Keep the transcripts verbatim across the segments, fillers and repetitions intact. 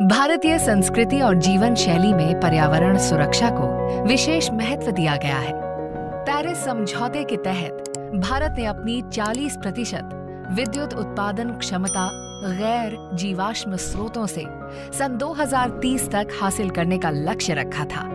भारतीय संस्कृति और जीवन शैली में पर्यावरण सुरक्षा को विशेष महत्व दिया गया है। पेरिस समझौते के तहत भारत ने अपनी चालीस प्रतिशत विद्युत उत्पादन क्षमता गैर जीवाश्म स्रोतों से सन दो हज़ार तीस तक हासिल करने का लक्ष्य रखा था।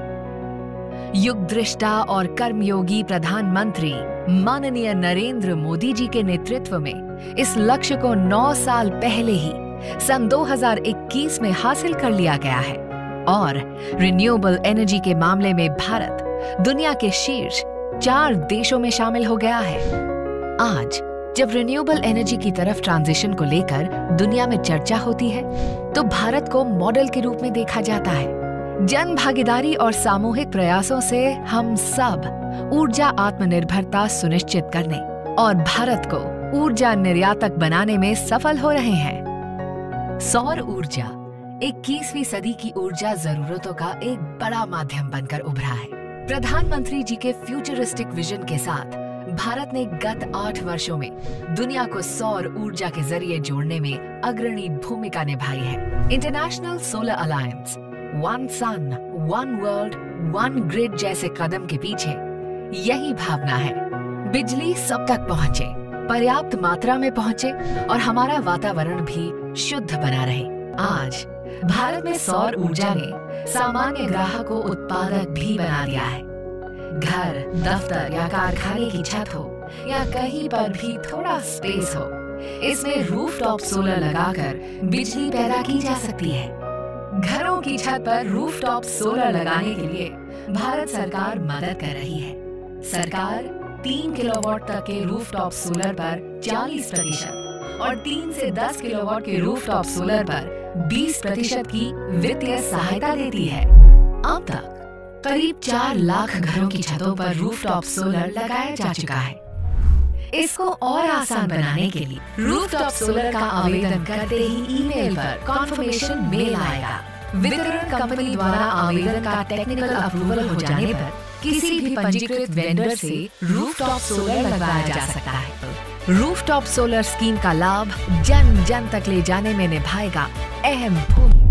युग दृष्टा और कर्मयोगी प्रधानमंत्री माननीय नरेंद्र मोदी जी के नेतृत्व में इस लक्ष्य को नौ साल पहले ही सन दो हज़ार इक्कीस में हासिल कर लिया गया है और रिन्यूएबल एनर्जी के मामले में भारत दुनिया के शीर्ष चार देशों में शामिल हो गया है। आज जब रिन्यूएबल एनर्जी की तरफ ट्रांजिशन को लेकर दुनिया में चर्चा होती है तो भारत को मॉडल के रूप में देखा जाता है। जन भागीदारी और सामूहिक प्रयासों से हम सब ऊर्जा आत्मनिर्भरता सुनिश्चित करने और भारत को ऊर्जा निर्यातक बनाने में सफल हो रहे हैं। सौर ऊर्जा इक्कीसवीं सदी की ऊर्जा जरूरतों का एक बड़ा माध्यम बनकर उभरा है। प्रधानमंत्री जी के फ्यूचरिस्टिक विजन के साथ भारत ने गत आठ वर्षों में दुनिया को सौर ऊर्जा के जरिए जोड़ने में अग्रणी भूमिका निभाई है। International solar alliance, one sun, one world, one grid जैसे कदम के पीछे यही भावना है। बिजली सब तक पहुंचे, पर्याप्त मात्रा में पहुंचे और हमारा वातावरण भी शुद्ध बना रहे। आज भारत में सौर ऊर्जा ने सामान्य ग्राहक को उत्पादक भी बना दिया है। घर, दफ्तर या कारखाने की छत हो या कहीं पर भी थोड़ा स्पेस हो, इसमें रूफटॉप सोलर लगाकर बिजली पैदा की जा सकती है। घरों की छत पर रूफटॉप सोलर लगाने के लिए भारत सरकार मदद कर रही है। सरकार तीन किलोवाट तक के रूफटॉप सोलर पर चालीस प्रतिशत और तीन से दस किलोवाट के रूफटॉप सोलर पर बीस प्रतिशत की वित्तीय सहायता देती है। अब तक करीब चार लाख घरों की छतों पर रूफटॉप सोलर लगाया जा चुका है। इसको और आसान बनाने के लिए रूफटॉप सोलर का आवेदन करते ही ईमेल पर कॉन्फर्मेशन मेल आएगा। वितरण कंपनी द्वारा आवेदन का टेक्निकल अप्रूवल हो जाने पर किसी भी पंजीकृत वेंडर से रूफटॉप सोलर लगवाया जा सकता है। रूफटॉप सोलर स्कीम का लाभ जन जन तक ले जाने में निभाएगा अहम भूमिका।